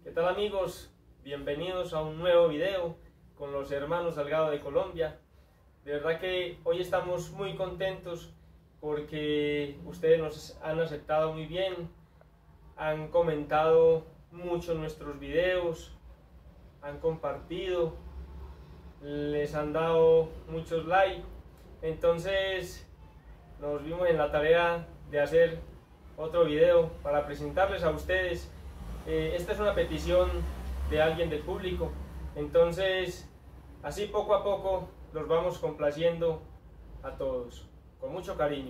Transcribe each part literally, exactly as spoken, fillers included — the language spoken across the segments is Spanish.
¿Qué tal, amigos? Bienvenidos a un nuevo video con los hermanos Salgado de Colombia. De verdad que hoy estamos muy contentos porque ustedes nos han aceptado muy bien, han comentado mucho nuestros videos, han compartido, les han dado muchos likes. Entonces nos vimos en la tarea de hacer otro video para presentarles a ustedes. Eh, esta es una petición de alguien del público, entonces así poco a poco los vamos complaciendo a todos, con mucho cariño.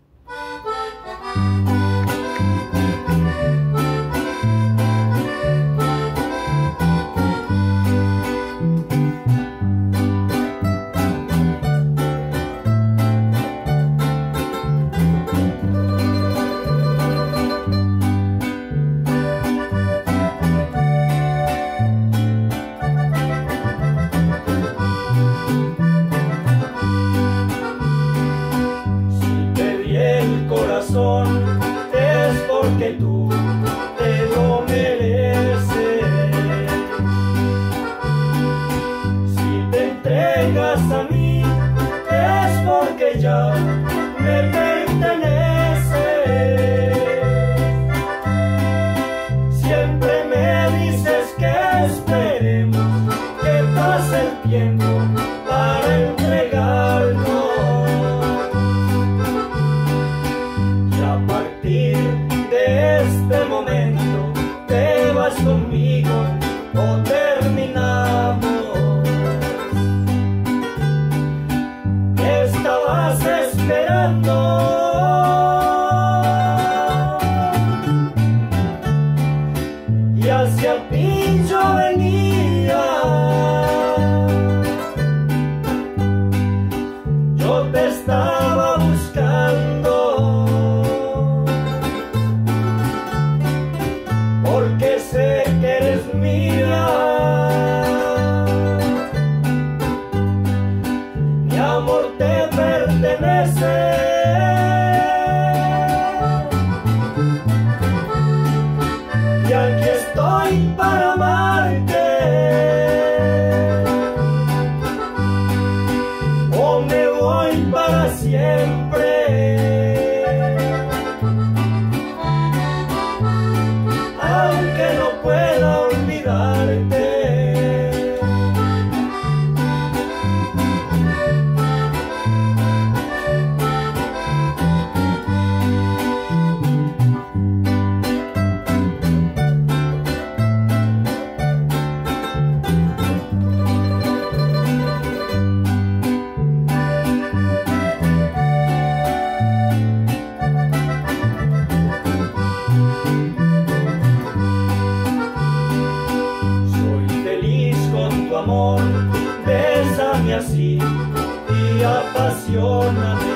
Es porque tú te lo mereces. Si te entregas a mí es porque ya me perteneces. Siempre me dices que esperemos que pase el tiempo para entregarnos. De este momento te vas conmigo o terminamos. Me estabas esperando y hacia ti yo venía. Yo te estaba buscando porque sé que eres mía. Mi amor te pertenece. Y aquí estoy para amarte. O me voy para siempre. Aunque no pueda olvidarte. Amor, bésame así y apasioname.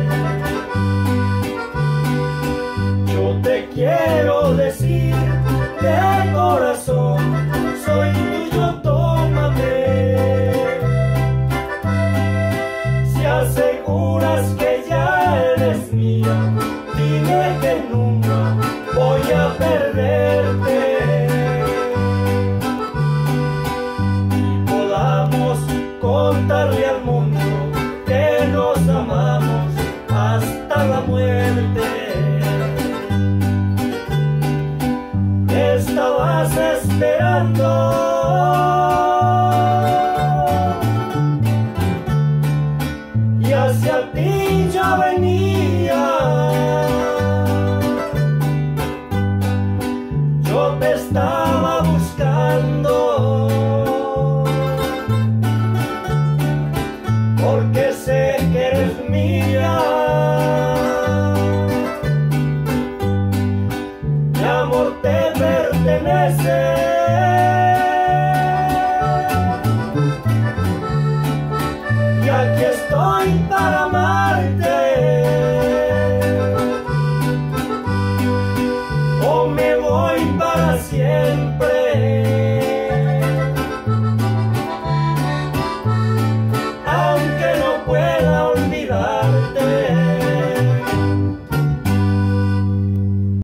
Yo te quiero decir de corazón, soy tuyo, tómame. Si aseguras que ya eres mía, dime que nunca voy a perderte. Contarle al mundo que nos amamos hasta la muerte. Me estabas esperando y hacia ti yo venía. Yo te estaba buscando porque sé que eres mía. Mi amor te pertenece. Y aquí estoy para amarte. O me voy para siempre.